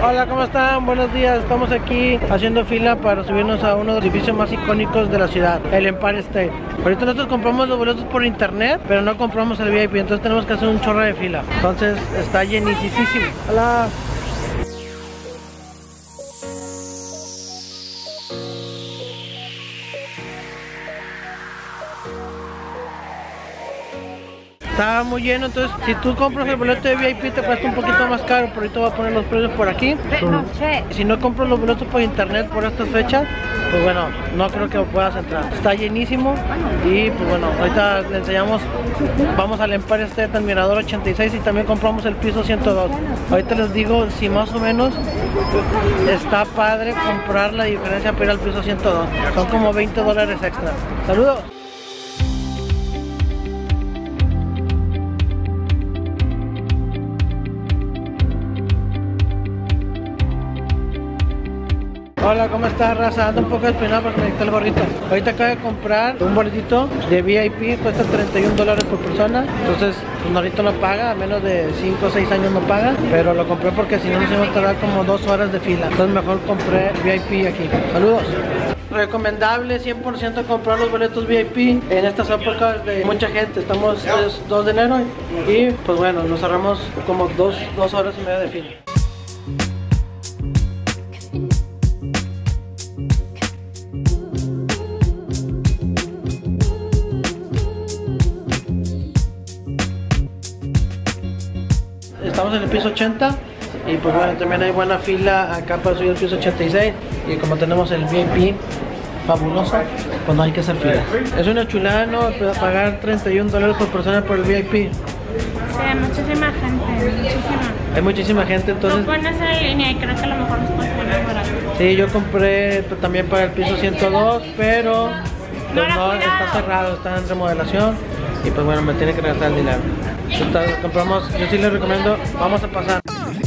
Hola, ¿cómo están? Buenos días. Estamos aquí haciendo fila para subirnos a uno de los edificios más icónicos de la ciudad, el Empire State. Ahorita nosotros compramos los boletos por internet, pero no compramos el VIP, entonces tenemos que hacer un chorro de fila. Entonces está llenísimo. Hola. Está muy lleno, entonces si tú compras el boleto de VIP te cuesta un poquito más caro, pero ahorita voy a poner los precios por aquí. Si no compras los boletos por internet por estas fechas, pues bueno, no creo que puedas entrar. Está llenísimo y pues bueno, ahorita le enseñamos, vamos al Empire State, al Mirador 86 y también compramos el piso 102. Ahorita les digo si más o menos está padre comprar la diferencia para ir al piso 102. Son como $20 extra. Saludos. Hola, ¿cómo estás, raza? Ando un poco despeinado porque me quité el gorrito. Ahorita acabo de comprar un boletito de VIP, cuesta $31 por persona. Entonces, pues ahorita no paga, a menos de 5 o 6 años no paga. Pero lo compré porque si no nos íbamos a tardar como 2 horas de fila. Entonces mejor compré VIP aquí. Saludos. Recomendable 100% comprar los boletos VIP en estas épocas de mucha gente. Estamos es 2 de enero y pues bueno, nos cerramos como 2 horas y media de fila. Estamos en el piso 80 y pues bueno, también hay buena fila acá para subir al piso 86 y como tenemos el VIP fabuloso, pues no hay que hacer fila. Es una chulada, ¿no? Pagar $31 por persona por el VIP. Sí, hay muchísima gente, muchísima. Hay muchísima gente, entonces... Tú pones en línea y creo que a lo mejor nos puedes poner barato. Sí, yo compré también para el piso 102, pero pues no, está cerrado, está en remodelación y pues bueno, me tiene que gastar el dinero. Entonces, compramos, yo sí les recomiendo, vamos a pasar.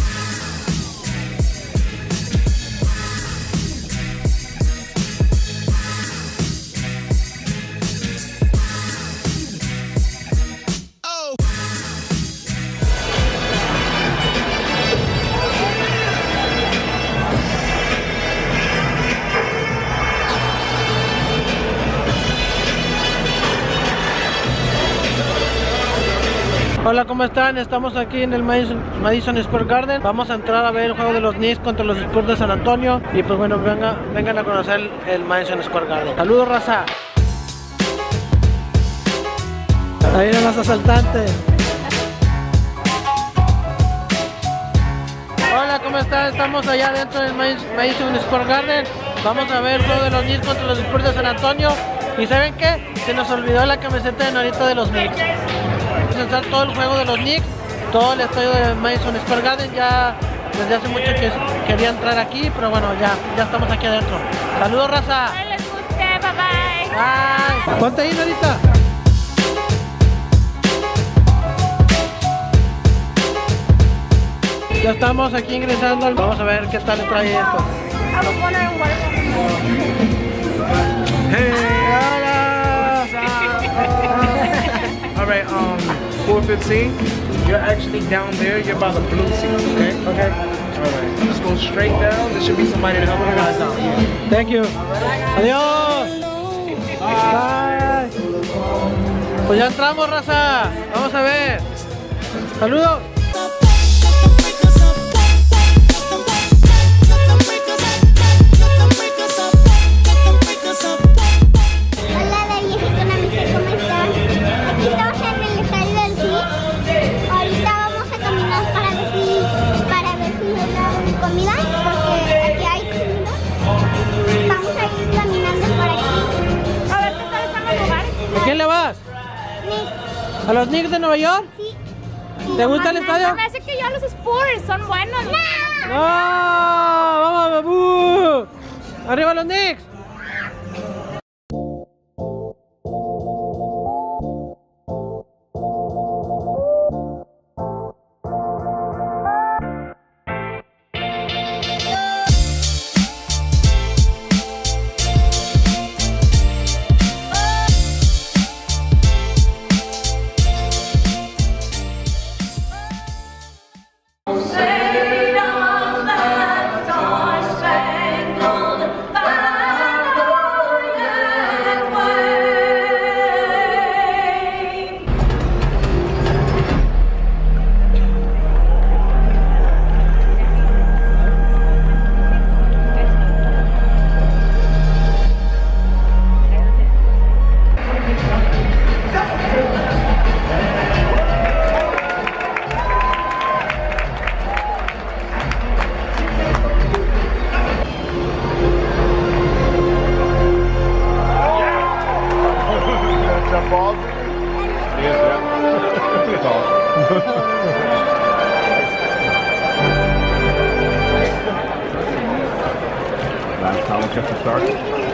Hola, ¿cómo están? Estamos aquí en el Madison Square Garden. Vamos a entrar a ver el juego de los Knicks contra los Spurs de San Antonio. Y pues bueno, vengan a conocer el Madison Square Garden. Saludos, raza. Ahí vienen los asaltantes. Hola, ¿cómo están? Estamos allá dentro del Madison Square Garden. Vamos a ver el juego de los Knicks contra los Spurs de San Antonio. ¿Y saben qué? Se nos olvidó la camiseta de Norita de los Knicks. Vamos a entrar todo el juego de los Knicks, todo el estadio de Madison Square Garden. Ya desde hace mucho que quería entrar aquí, pero bueno, ya estamos aquí adentro. Saludos, raza. Espero les guste, bye bye. Bye. Ponte ahí, Norita. Ya estamos aquí ingresando. Vamos a ver qué tal le trae esto. Vamos a poner un huevo. Hey, hola. All right, 415. You're actually down there. You're by the blue seat, okay? Okay. All right. Just go straight down. There should be somebody to help you guys out. Yeah. Thank you. Adiós. Bye. Pues ya entramos, raza. Vamos a ver. Saludos. ¿A quién le vas? Knicks. ¿A los Knicks de Nueva York? Sí. ¿Te gusta el estadio? No, me hace que yo a los Spurs son buenos. ¡No! ¡Vamos, babu! ¡Arriba los Knicks! just to start.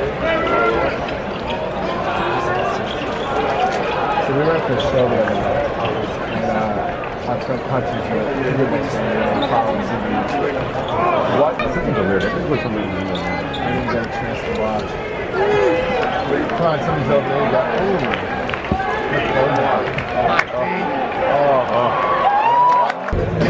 So we were at the show the other night, and our friend Punches here, What? This isn't a weird. I think there's something in there. I didn't get a chance to watch. Come on, somebody's over there. You got, ooh. Oh.